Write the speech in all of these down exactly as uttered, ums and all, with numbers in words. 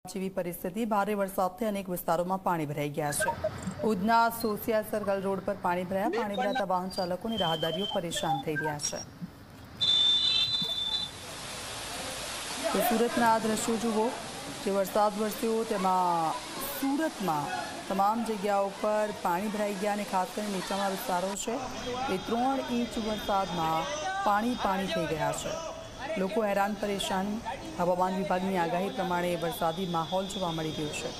જેવી પરિસ્થિતિ ભારે વરસાદથી અનેક વિસ્તારોમાં પાણી ભરાઈ ગયા છે। ઉધના સોસિયા સર્કલ રોડ પર પાણી ભરાયા પાણી ભરાતા વાહન ચાલકો અને રાહદારીઓ પરેશાન થઈ રહ્યા છે। તો સુરતના આ દ્રશ્યો જુઓ, જે વરસાદ વરસ્યો તેમાં સુરતમાં તમામ જગ્યાઓ પર પાણી ભરાઈ ગયા અને ખાસ કરીને નીચાણવાળા વિસ્તારો છે એ ત્રણ ઇંચ વરસાદમાં પાણી પાણી થઈ ગયા છે। લોકો હેરાન પરેશાન। હવામાન વિભાગની આગાહી પ્રમાણે વરસાદી માહોલ જોવા મળી રહ્યો છે।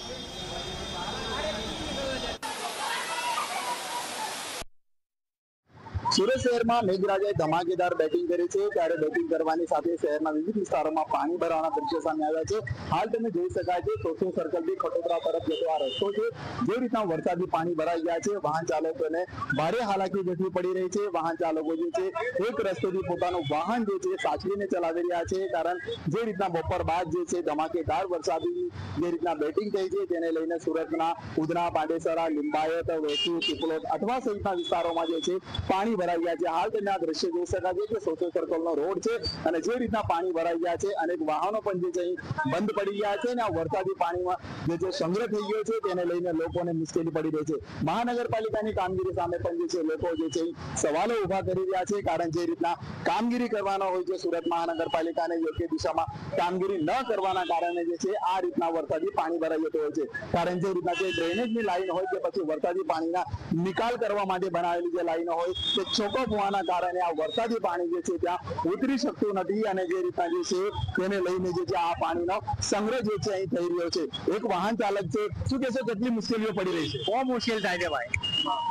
સુરત શહેરમાં મેઘરાજાએ ધમાકેદાર બેટિંગ કરી છે, ત્યારે બેટિંગ કરવાની સાથે શહેરના વિવિધ વિસ્તારોમાં પાણી ભરાવાના દ્રશ્યો સામે આવ્યા છે। હાલ તમે જોઈ શકાય છે સોસો સર્કલથી ખટોદરા તરફ જતો આ રસ્તો છે, જે રીતના વરસાદી પાણી ભરાઈ ગયા છે વાહન ચાલકોને ભારે હાલાકી વેઠવી પડી રહી છે। વાહન ચાલકો જે છે એક રસ્તેથી પોતાનું વાહન જે છે સાચવીને ચલાવી રહ્યા છે, કારણ જે રીતના બપોર બાદ જે છે ધમાકેદાર વરસાદી જે રીતના બેટિંગ થઈ છે તેને લઈને સુરતના ઉધના, પાંડેસરા, લિંબાયત, વેસુ, પીપલોદ અઠવા સહિતના વિસ્તારોમાં જે છે પાણી ભરાઈ ગયા છે। હાલ તમે આ દ્રશ્ય જોઈ શકાય છે કે સોસો સર્કલનો રોડ છે અને જે રીતના પાણી ભરાઈ ગયા છે અનેક વાહનો પણ જે છે બંધ પડી ગયા છે અને આ વરસાદી પાણીમાં જે છે સંગ્રહ થઈ ગયો છે તેને લઈને લોકોને મુશ્કેલી પડી રહી છે। મહાનગરપાલિકાની કામગીરી સામે પણ જે છે લોકો જે છે સવાલો ઉભા કરી રહ્યા છે, કારણ જે રીતના કામગીરી કરવાનો હોય છે સુરત મહાનગરપાલિકાને યોગ્ય દિશામાં કામગીરી ન કરવાના કારણે જે છે આ રીતના વરસાદી પાણી ભરાઈ જતો હોય છે। કારણ જે રીતના જે ડ્રેનેજની લાઈન હોય કે પછી વરસાદી પાણીના નિકાલ કરવા માટે બનાવેલી જે લાઈનો હોય તે ચોખ્ખો હોવાના કારણે આ વરસાદી પાણી જે છે ત્યાં ઉતરી શકતું નથી અને જે રીતના જે છે તેને લઈને જે છે આ પાણીનો સંગ્રહ જે છે અહીં થઈ રહ્યો છે। એક વાહન ચાલક છે, શું કહેશો કેટલી મુશ્કેલીઓ પડી રહી છે? બહુ મુશ્કેલ થાય છે ભાઈ।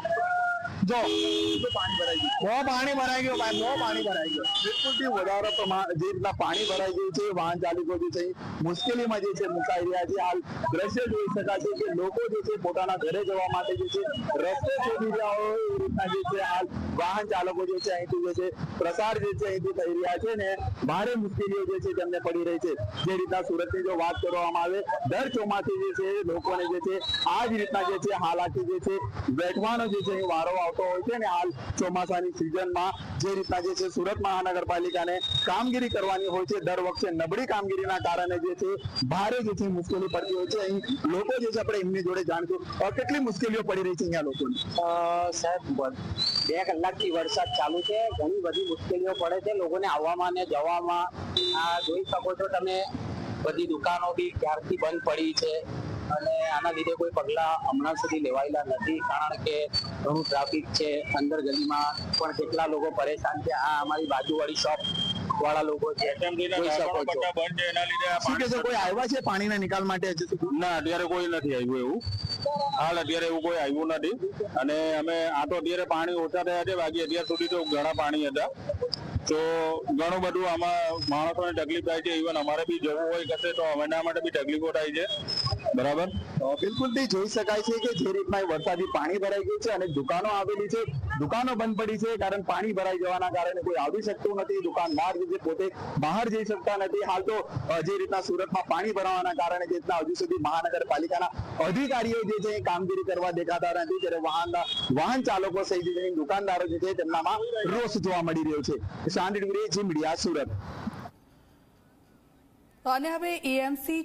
જો પાણી ભરાઈ ગયું, બહુ પાણી ભરાઈ ગયું ભાઈ, બહુ પાણી ભરાઈ ગયું। બિલકુલથી વધારે પ્રમાણ જે રીતના પાણી ભરાઈ ગયું છે વાહન ચાલકો જે છે મુશ્કેલીમાં જે છે મુકાઈ રહ્યા છે। હાલ દ્રશ્ય જોઈ શકાશે કે લોકો જે છે પોતાના ઘરે જવા માટે જે છે રસ્તે શોધી રહ્યા હોય એ રીતના જે છે હાલ વાહન ચાલકો જે છે અહીંથી જે છે પ્રસાર જે છે અહીંથી થઈ રહ્યા છે ને ભારે મુશ્કેલીઓ જે છે તેમને પડી રહી છે। જે રીતના સુરતની જો વાત કરવામાં આવે દર ચોમાસે જે છે લોકોને જે છે આ જ રીતના જે છે હાલાકી જે છે વેઠવાનો જે છે વારો આવતો હોય છે ને હાલ ચોમાસાની સિઝનમાં જે રીતના જે છે સુરત મહાનગરપાલિકાને કામગીરી કરવાની હોય છે દર વખતે નબળી કામગીરીના કારણે જે છે ભારે જે છે મુશ્કેલી પડતી હોય છે। અહીં લોકો જે છે આપણે એમની જોડે જાણશું કેટલી મુશ્કેલીઓ પડી રહી છે અહીંયા લોકોને? સાહેબ બે કલાકથી વરસાદ ચાલુ છે, ઘણી બધી મુશ્કેલીઓ પડે છે લોકોને આવવામાં ને જવામાં। આ જોઈ શકો છો તમે, બધી દુકાનો બી ક્યારથી બંધ પડી છે અને આના લીધે કોઈ પગલા હમણાં સુધી લેવાયેલા નથી, કારણ કે ઘણું ટ્રાફિક છે અંદર ગલીમાં પણ કેટલા લોકો પરેશાન છે। આ અમારી બાજુવાળી શોપ વાળા લોકો છે, જોઈ શકો છો। શું કહેશો કોઈ આવ્યા છે પાણીના નિકાલ માટે? ના, અત્યારે કોઈ નથી આવ્યું એવું। હાલ અત્યારે એવું કોઈ આવ્યું નથી અને અમે આ તો અત્યારે પાણી ઓછા થયા છે, બાકી અત્યાર સુધી તો ઘણા પાણી હતા, તો ઘણું બધું આમાં માણસોને તકલીફ થાય છે। ઇવન અમારે બી જવું હોય કશે તો એના માટે બી તકલીફો થાય છે, બરાબર? બિલકુલથી જોઈ શકાય છે કે જે રીતના વરસાદી પાણી ભરાઈ ગયું છે અને દુકાનો આવેલી છે, દુકાનો બંધ પડી છે, કારણ પાણી ભરાઈ જવાના કારણે કોઈ આવી શકતું નથી, દુકાનદાર જે પોતે બહાર જઈ શકતા નથી। હાલ તો જે રીતના સુરતમાં પાણી ભરાવાના કારણે જે રીતના હજુ સુધી મહાનગરપાલિકાના અધિકારીઓ જે છે કામગીરી કરવા દેખાતા નથી, ત્યારે વાહન વાહન ચાલકો સહિત દુકાનદારો જે છે તેમનામાં રોષ જોવા મળી રહ્યો છે। શાંતિ ડિગ્રી જી મીડિયા સુરત। અને હવે એએમસી